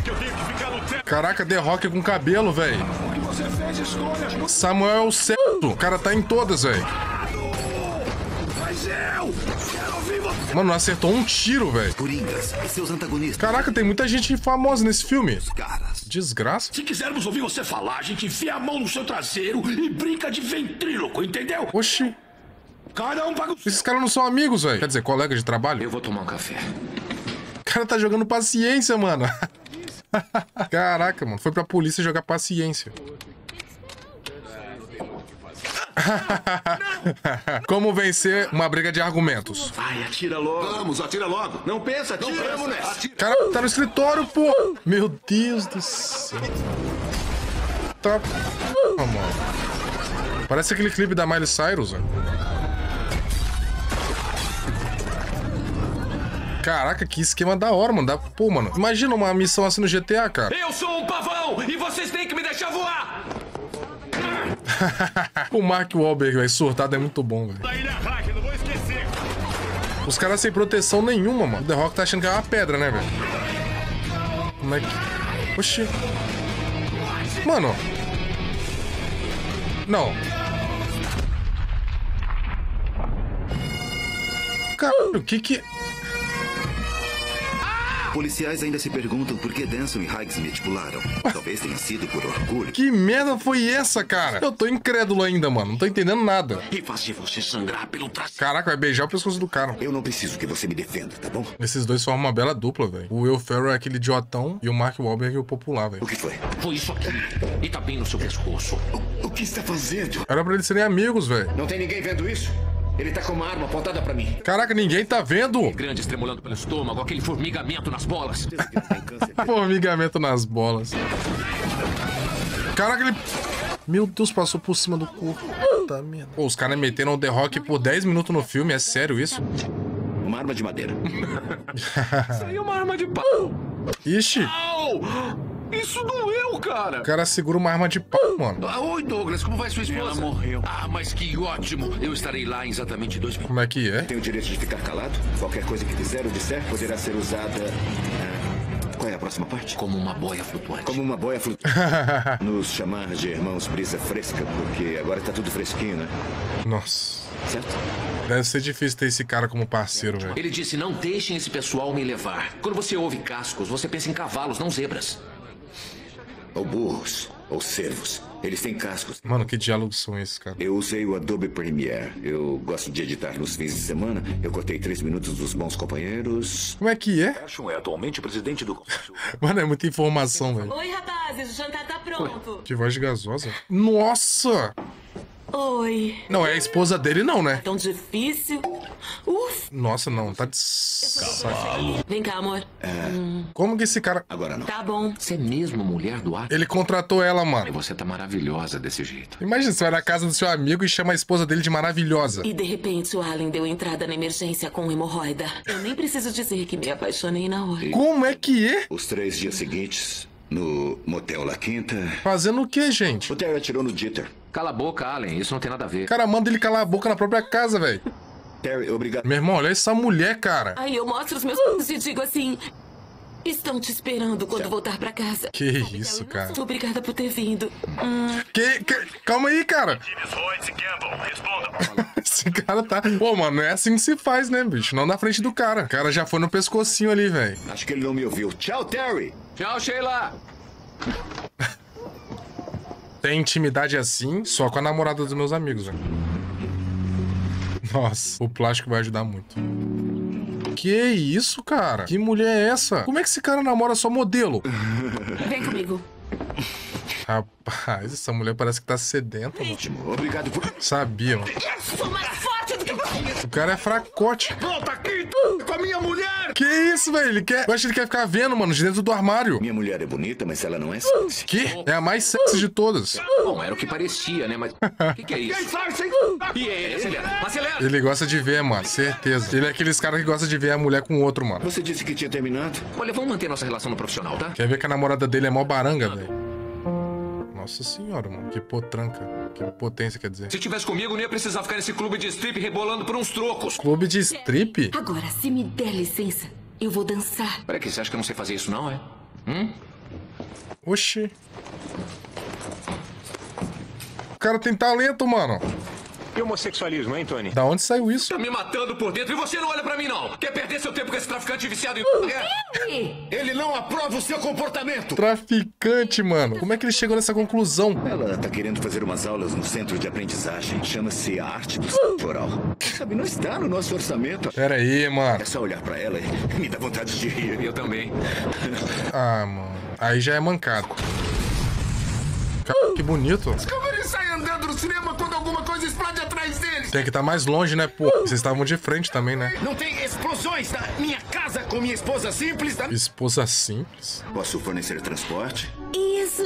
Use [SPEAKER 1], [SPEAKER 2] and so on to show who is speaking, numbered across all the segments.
[SPEAKER 1] Caraca, The Rock com cabelo, velho. Samuel certo. O cara tá em todas, velho. Mano, não acertou um tiro, velho.
[SPEAKER 2] Coringas, seus antagonistas.
[SPEAKER 1] Caraca, tem muita gente famosa nesse filme. Desgraça.
[SPEAKER 3] Se quisermos ouvir você falar, a gente enfia a mão no seu traseiro e brinca de ventríloco, entendeu?
[SPEAKER 1] Oxi.
[SPEAKER 3] Cada um paga o...
[SPEAKER 1] Esses caras não são amigos, velho. Quer dizer, colega de trabalho?
[SPEAKER 3] Eu vou tomar um café.
[SPEAKER 1] O cara tá jogando paciência, mano. Caraca, mano. Foi pra polícia jogar paciência. Como vencer uma briga de argumentos?
[SPEAKER 3] Vai, atira logo.
[SPEAKER 2] Vamos, atira logo. Não pensa, atira. Vamos nessa.
[SPEAKER 1] Cara, tá no escritório, pô. Meu Deus do céu. Tá... Oh, mano. Parece aquele clipe da Miley Cyrus, velho. Caraca, que esquema da hora, mano. Pô, mano, imagina uma missão assim no GTA, cara.
[SPEAKER 3] Eu sou um pavão e vocês têm que me deixar voar.
[SPEAKER 1] O Mark Wahlberg, velho, surtado é muito bom, velho.
[SPEAKER 3] Não vou esquecer.
[SPEAKER 1] Os caras sem proteção nenhuma, mano. O The Rock tá achando que é uma pedra, né, velho? Como é que... Oxi. Mano. Não. Caralho, o que...
[SPEAKER 2] Policiais ainda se perguntam por que Denson e Highsmith pularam. Talvez tenha sido por orgulho.
[SPEAKER 1] Que merda foi essa, cara? Eu tô incrédulo ainda, mano. Não tô entendendo nada.
[SPEAKER 3] E fazer você sangrar pelo traseiro.
[SPEAKER 1] Caraca, vai beijar o pescoço do cara.
[SPEAKER 2] Eu não preciso que você me defenda, tá bom?
[SPEAKER 1] Esses dois formam uma bela dupla, velho. O Will Ferrell é aquele idiotão e o Mark Wahlberg é o popular, velho.
[SPEAKER 2] O que foi?
[SPEAKER 3] Foi isso aqui. E tá bem no seu pescoço.
[SPEAKER 2] O que está fazendo?
[SPEAKER 1] Era pra eles serem amigos, velho.
[SPEAKER 2] Não tem ninguém vendo isso? Ele tá com uma arma apontada pra mim.
[SPEAKER 1] Caraca, ninguém tá vendo.
[SPEAKER 3] Grande estremolando pelo estômago, aquele formigamento nas bolas.
[SPEAKER 1] Formigamento nas bolas. Caraca, ele... Meu Deus, passou por cima do corpo. Puta merda. Pô, os caras meteram o The Rock por 10 minutos no filme. É sério isso?
[SPEAKER 2] Uma arma de madeira.
[SPEAKER 3] Isso aí é uma arma de pau.
[SPEAKER 1] Ixi.
[SPEAKER 3] Au! Isso doeu, cara.
[SPEAKER 1] O cara segura uma arma de pau, mano.
[SPEAKER 3] Oi, Douglas, como vai sua esposa?
[SPEAKER 2] Ela morreu.
[SPEAKER 3] Ah, mas que ótimo. Eu estarei lá em exatamente 2 minutos.
[SPEAKER 1] Como é que é?
[SPEAKER 2] Tenho o direito de ficar calado? Qualquer coisa que fizer ou disser poderá ser usada... Qual é a próxima parte?
[SPEAKER 3] Como uma boia flutuante.
[SPEAKER 2] Como uma boia flutuante. Nos chamar de irmãos brisa fresca, porque agora tá tudo fresquinho, né?
[SPEAKER 1] Nossa.
[SPEAKER 2] Certo?
[SPEAKER 1] Deve ser difícil ter esse cara como parceiro, velho.
[SPEAKER 3] Ele disse, não deixem esse pessoal me levar. Quando você ouve cascos, você pensa em cavalos, não zebras.
[SPEAKER 2] Ou burros, ou cervos. Eles têm cascos.
[SPEAKER 1] Mano, que diálogos são esses, cara?
[SPEAKER 2] Eu usei o Adobe Premiere. Eu gosto de editar nos fins de semana. Eu cortei 3 minutos dos bons companheiros.
[SPEAKER 1] Como é que é?
[SPEAKER 4] Ashton é atualmente presidente do Conselho.
[SPEAKER 1] Mano, é muita informação, velho.
[SPEAKER 5] Oi, rapazes, o jantar tá pronto.
[SPEAKER 1] Que voz gasosa. Nossa!
[SPEAKER 5] Oi.
[SPEAKER 1] Não, é a esposa dele não, né?
[SPEAKER 5] Tão difícil. Uf.
[SPEAKER 1] Nossa, não. Tá de saco.
[SPEAKER 5] Vem cá, amor.
[SPEAKER 1] Como que esse cara...
[SPEAKER 2] Agora não.
[SPEAKER 5] Tá bom.
[SPEAKER 3] Você é mesmo mulher do ar?
[SPEAKER 1] Ele contratou ela,
[SPEAKER 3] E
[SPEAKER 1] mano.
[SPEAKER 3] você tá maravilhosa desse jeito.
[SPEAKER 1] Imagina, você vai na casa do seu amigo e chama a esposa dele de maravilhosa.
[SPEAKER 5] E de repente o Allen deu entrada na emergência com hemorroida. Eu nem preciso dizer que me apaixonei na hora.
[SPEAKER 1] Como é que é?
[SPEAKER 2] Os 3 dias seguintes, no Motel La Quinta,
[SPEAKER 1] Fazendo o que, gente?
[SPEAKER 2] o Terry atirou no Jeter.
[SPEAKER 3] Cala a boca, Allen. Isso não tem nada a ver.
[SPEAKER 1] O cara manda ele calar a boca na própria casa, velho.
[SPEAKER 2] Terry, obrigado.
[SPEAKER 1] Meu irmão, olha essa mulher, cara.
[SPEAKER 5] Aí eu mostro os meus p***s e digo assim... Estão te esperando quando voltar pra casa.
[SPEAKER 1] Que isso, cara.
[SPEAKER 5] Obrigada por ter vindo.
[SPEAKER 1] Calma aí, cara. Esse cara tá... Pô, mano, não é assim que se faz, né, bicho? Não na frente do cara. O cara já foi no pescocinho ali, velho.
[SPEAKER 2] Acho que ele não me ouviu. Tchau, Terry!
[SPEAKER 3] Tchau, Sheila.
[SPEAKER 1] Tem intimidade assim só com a namorada dos meus amigos, velho. Nossa, o plástico vai ajudar muito. Que isso, cara? Que mulher é essa? Como é que esse cara namora só modelo?
[SPEAKER 5] Vem comigo.
[SPEAKER 1] Rapaz, essa mulher parece que tá sedenta, mano.
[SPEAKER 2] Obrigado por...
[SPEAKER 1] Sabia, mano.
[SPEAKER 5] Sou mais forte do que você.
[SPEAKER 1] O cara é fracote.
[SPEAKER 3] Volta aqui, com a minha mulher.
[SPEAKER 1] Que isso, velho? Ele quer... Eu acho que ele quer ficar vendo, mano, de dentro do armário.
[SPEAKER 2] Minha mulher é bonita, mas ela não é sexy.
[SPEAKER 1] Que? É a mais sexy de todas.
[SPEAKER 3] Bom, era o que parecia, né? Mas o que é isso? E ele, acelera, acelera.
[SPEAKER 1] Ele gosta de ver, mano, certeza. Ele é aqueles caras que gosta de ver a mulher com o outro, mano.
[SPEAKER 2] Você disse que tinha terminado?
[SPEAKER 3] Olha, vamos manter nossa relação no profissional, tá?
[SPEAKER 1] Quer ver que a namorada dele é mó baranga, velho? Nossa senhora, mano. Que potranca. Que potência, quer dizer.
[SPEAKER 3] Se tivesse comigo, não ia precisar ficar nesse clube de strip rebolando por uns trocos.
[SPEAKER 1] Clube de strip?
[SPEAKER 5] Agora, se me der licença, eu vou dançar.
[SPEAKER 3] Peraí, que você acha que eu não sei fazer isso, não, é?
[SPEAKER 1] Oxi. O cara tem talento, mano.
[SPEAKER 6] E homossexualismo, hein, Tony?
[SPEAKER 1] Da onde saiu isso?
[SPEAKER 3] Tá me matando por dentro e você não olha pra mim, não. Quer perder seu tempo com esse traficante viciado em...
[SPEAKER 2] Ele não aprova o seu comportamento.
[SPEAKER 1] Traficante, mano. Como é que ele chegou nessa conclusão?
[SPEAKER 2] Ela tá querendo fazer umas aulas no centro de aprendizagem. Chama-se a arte do sexo oral. Sabe, não está no nosso orçamento.
[SPEAKER 1] Pera aí, mano.
[SPEAKER 2] É só olhar pra ela e me dá vontade de rir.
[SPEAKER 3] Eu também.
[SPEAKER 1] Ah, mano. Aí já é mancado. Que bonito.
[SPEAKER 3] Como ele sai andando no cinema quando alguma coisa explode atrás deles?
[SPEAKER 1] Tem que estar mais longe, né, pô? Vocês estavam de frente também, né?
[SPEAKER 2] Não tem explosões na minha casa com minha esposa simples.
[SPEAKER 1] Esposa simples?
[SPEAKER 2] Posso fornecer transporte?
[SPEAKER 5] Isso.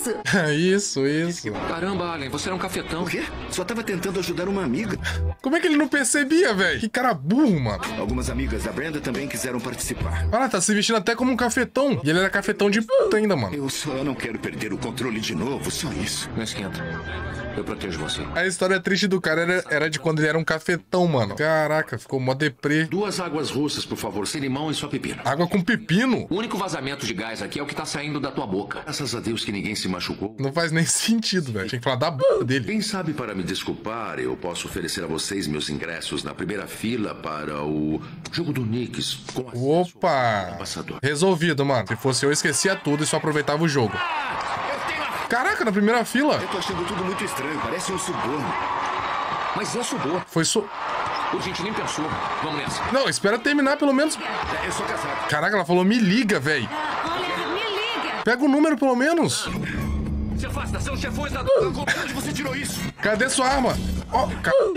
[SPEAKER 1] Isso.
[SPEAKER 3] Caramba, Allen, você era um cafetão.
[SPEAKER 2] O quê? Só tava tentando ajudar uma amiga.
[SPEAKER 1] Como é que ele não percebia, velho? Que cara burro, mano.
[SPEAKER 2] Algumas amigas da Brenda também quiseram participar.
[SPEAKER 1] Olha lá, tá se vestindo até como um cafetão. E ele era cafetão de puta ainda, mano.
[SPEAKER 2] Eu só não quero perder o controle de novo, só isso.
[SPEAKER 3] Não esquenta. Eu protejo você.
[SPEAKER 1] A história triste do cara era de quando ele era um cafetão, mano. Caraca, ficou mó deprê.
[SPEAKER 3] 2 águas russas, por favor, sem limão e só pepino.
[SPEAKER 1] Água com pepino?
[SPEAKER 3] O único vazamento de gás aqui é o que tá saindo da tua boca. Graças a Deus que ninguém se machucou.
[SPEAKER 1] Não faz nem sentido, velho. Tinha que falar da boca dele.
[SPEAKER 3] Quem sabe, para me desculpar, eu posso oferecer a vocês meus ingressos na primeira fila para o jogo do Knicks com acesso ao
[SPEAKER 1] Opa!
[SPEAKER 3] passador.
[SPEAKER 1] Resolvido, mano. Se fosse eu, esquecia tudo e só aproveitava o jogo.
[SPEAKER 2] Eu tenho a...
[SPEAKER 1] Caraca, na primeira fila.
[SPEAKER 2] Eu tô achando tudo muito estranho, parece um suborno.
[SPEAKER 3] Mas é suborno.
[SPEAKER 1] Foi só...
[SPEAKER 3] A gente nem pensou. Vamos nessa.
[SPEAKER 1] Não, espera terminar pelo menos.
[SPEAKER 2] Eu sou casado.
[SPEAKER 1] Caraca, ela falou me liga, velho.
[SPEAKER 5] Olha, me liga.
[SPEAKER 1] Pega o número pelo menos.
[SPEAKER 3] Se afasta, são os chefões da...
[SPEAKER 2] Onde você tirou isso?
[SPEAKER 1] Cadê sua arma? Ó,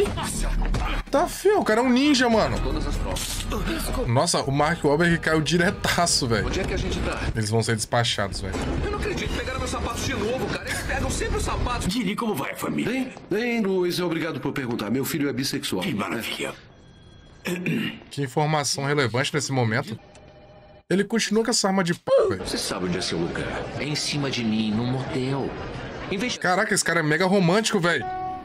[SPEAKER 1] tá feio, o cara é um ninja, mano.
[SPEAKER 3] Todas as provas.
[SPEAKER 1] Nossa, o Mark Wahlberg caiu diretaço, velho.
[SPEAKER 3] Onde é que a gente tá?
[SPEAKER 1] Eles vão ser despachados, velho.
[SPEAKER 3] Eu não acredito. Pegaram meus sapatos de novo, cara. Eles pegam sempre os sapatos.
[SPEAKER 7] Diri, como vai a família?
[SPEAKER 8] Bem, Luiz, obrigado por perguntar. Meu filho é bissexual.
[SPEAKER 7] Que maravilha.
[SPEAKER 1] Que informação relevante nesse momento. Ele continua com essa arma de p, velho.
[SPEAKER 3] Você sabe onde é seu lugar. É em cima de mim, num motel. Em vez de...
[SPEAKER 1] Caraca, esse cara é mega romântico, velho.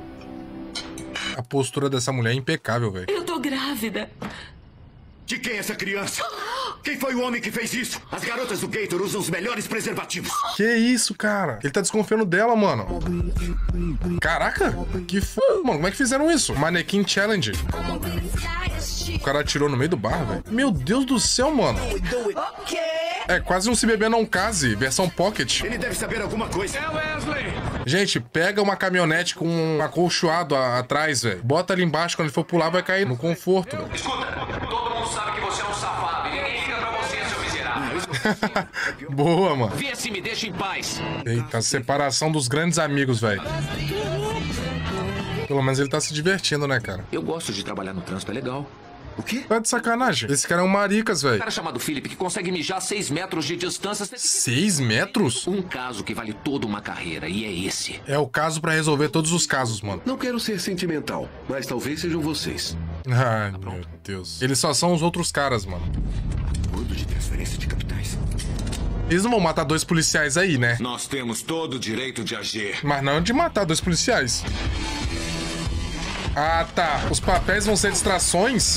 [SPEAKER 1] A postura dessa mulher é impecável, velho.
[SPEAKER 5] Eu tô grávida.
[SPEAKER 2] De quem é essa criança? Quem foi o homem que fez isso? As garotas do Gator usam os melhores preservativos.
[SPEAKER 1] Que isso, cara? Ele tá desconfiando dela, mano. Caraca, que f... Mano, como é que fizeram isso? Manequim Challenge. O cara atirou no meio do bar, velho. Meu Deus do céu, mano. É quase um Se Beber Não Case, versão Pocket.
[SPEAKER 2] Ele deve saber alguma coisa.
[SPEAKER 3] É Wesley!
[SPEAKER 1] Gente, pega uma caminhonete com um acolchoado atrás, velho. Bota ali embaixo, quando ele for pular, vai cair no conforto, velho.
[SPEAKER 3] Escuta, todo mundo sabe que você é um safado. E ninguém liga pra você, seu miserável.
[SPEAKER 1] Boa, mano.
[SPEAKER 3] Vê se me deixa em paz.
[SPEAKER 1] Eita, separação dos grandes amigos, velho. Pelo menos ele tá se divertindo, né, cara?
[SPEAKER 3] Eu gosto de trabalhar no trânsito, é legal.
[SPEAKER 2] O quê?
[SPEAKER 1] Tá de sacanagem. Esse cara é um maricas,
[SPEAKER 3] Um
[SPEAKER 1] velho.
[SPEAKER 3] cara chamado Philip que consegue mijar 6 metros de distância.
[SPEAKER 1] 6 metros?
[SPEAKER 3] Um caso que vale toda uma carreira, e é esse.
[SPEAKER 1] É o caso pra resolver todos os casos, mano.
[SPEAKER 8] Não quero ser sentimental, mas talvez sejam vocês.
[SPEAKER 1] Ai, meu Deus. Eles só são os outros caras, mano.
[SPEAKER 2] Acordo de transferência de capitais.
[SPEAKER 1] Eles não vão matar 2 policiais aí, né?
[SPEAKER 7] Nós temos todo o direito de agir.
[SPEAKER 1] Mas não de matar 2 policiais. Ah, tá. Os papéis vão ser distrações?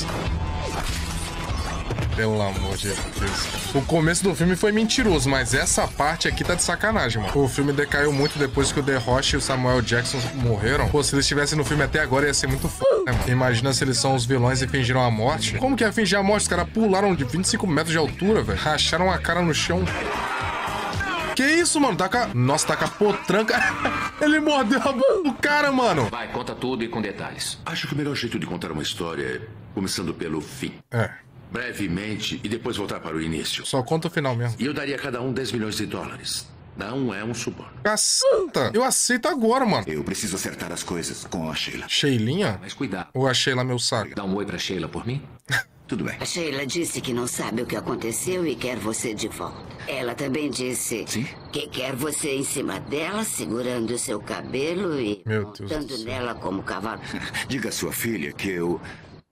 [SPEAKER 1] Pelo amor de Deus. O começo do filme foi mentiroso, mas essa parte aqui tá de sacanagem, mano. O filme decaiu muito depois que o The Rocha e o Samuel Jackson morreram. Pô, se eles estivessem no filme até agora ia ser muito foda, né, mano? Imagina se eles são os vilões e fingiram a morte. Como que é fingir a morte? Os caras pularam de 25 metros de altura, velho. Racharam a cara no chão. Que isso, mano? Nossa, tá com a potranca. Ele mordeu a boca do cara, mano.
[SPEAKER 3] Vai, conta tudo e com detalhes.
[SPEAKER 8] Acho que o melhor jeito de contar uma história é começando pelo fim.
[SPEAKER 1] É,
[SPEAKER 8] Brevemente e depois voltar para o início.
[SPEAKER 1] só conta o final mesmo.
[SPEAKER 8] E eu daria a cada um 10 milhões de dólares. Não é um suborno.
[SPEAKER 1] Caceta! Eu aceito agora, mano.
[SPEAKER 2] Eu preciso acertar as coisas com a Sheila.
[SPEAKER 1] Sheilinha?
[SPEAKER 3] Mas cuidado.
[SPEAKER 1] Ou a Sheila meu saco?
[SPEAKER 3] Dá um oi pra Sheila por mim?
[SPEAKER 2] Tudo bem.
[SPEAKER 9] A Sheila disse que não sabe o que aconteceu e quer você de volta. Ela também disse que quer você em cima dela, segurando o seu cabelo e
[SPEAKER 1] Meu Deus do
[SPEAKER 9] montando
[SPEAKER 1] céu.
[SPEAKER 9] nela como cavalo.
[SPEAKER 2] Diga à sua filha que eu...
[SPEAKER 1] Que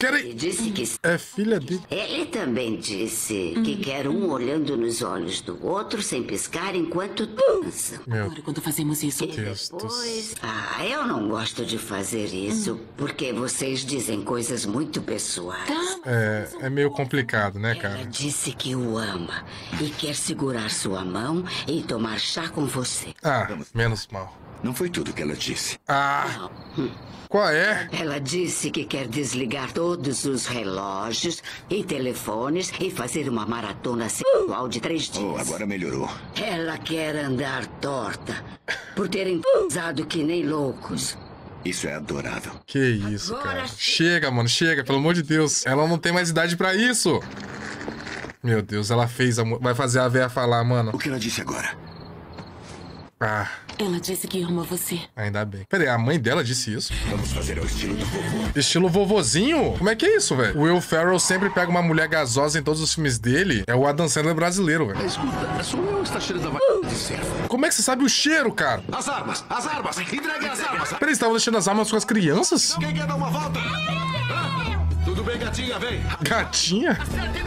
[SPEAKER 1] quero...
[SPEAKER 9] Ele disse que...
[SPEAKER 1] É filha dele.
[SPEAKER 9] Ele também disse que quer um olhando nos olhos do outro sem piscar enquanto dançam.
[SPEAKER 5] Agora, quando fazemos isso...
[SPEAKER 1] Deus do céu.
[SPEAKER 9] Eu não gosto de fazer isso, porque vocês dizem coisas muito pessoais.
[SPEAKER 1] É meio complicado, né, cara?
[SPEAKER 9] Ela disse que o ama e quer segurar sua mão e tomar chá com você.
[SPEAKER 1] Ah, menos mal.
[SPEAKER 2] Não foi tudo que ela disse.
[SPEAKER 1] Ah, qual é?
[SPEAKER 9] Ela disse que quer desligar todos os relógios e telefones e fazer uma maratona sexual de 3 dias.
[SPEAKER 2] Oh, agora melhorou.
[SPEAKER 9] Ela quer andar torta por terem usado que nem loucos.
[SPEAKER 2] Isso é adorável.
[SPEAKER 1] Que isso, cara. Chega, mano, chega, pelo amor de Deus. Ela não tem mais idade pra isso. Meu Deus, ela fez vai fazer a véia falar, mano.
[SPEAKER 2] O que ela disse agora?
[SPEAKER 1] Ah,
[SPEAKER 5] Ela disse que ama você.
[SPEAKER 1] ainda bem. Peraí, a mãe dela disse isso?
[SPEAKER 2] Vamos fazer ao estilo do vovô.
[SPEAKER 1] Estilo vovozinho? Como é que é isso, velho? O Will Ferrell sempre pega uma mulher gasosa em todos os filmes dele. É o Adam Sandler brasileiro, velho.
[SPEAKER 3] Escuta, sou eu está cheirando a de cervo.
[SPEAKER 1] Como é que você sabe o cheiro, cara?
[SPEAKER 3] As armas! Entregue as armas!
[SPEAKER 1] Peraí, vocês estavam deixando as armas com as crianças?
[SPEAKER 3] Quem quer dar uma volta? Tudo bem, gatinha, vem!
[SPEAKER 1] Gatinha?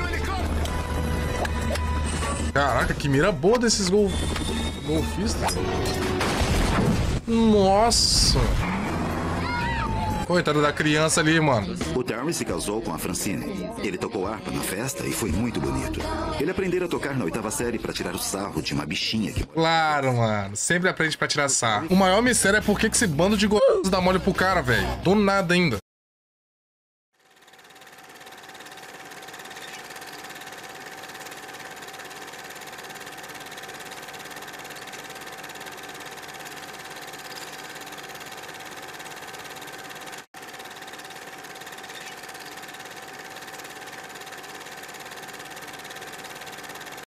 [SPEAKER 1] Caraca, que mira boa desses golfistas. Nossa! Coitada da criança ali, mano.
[SPEAKER 10] O Terry se casou com a Francine. Ele tocou harpa na festa e foi muito bonito. Ele aprendeu a tocar na 8ª série pra tirar o sarro de uma bichinha que...
[SPEAKER 1] Claro, mano. Sempre aprende pra tirar sarro. O maior mistério é por que esse bando de gostosos dá mole pro cara, velho. Do nada ainda.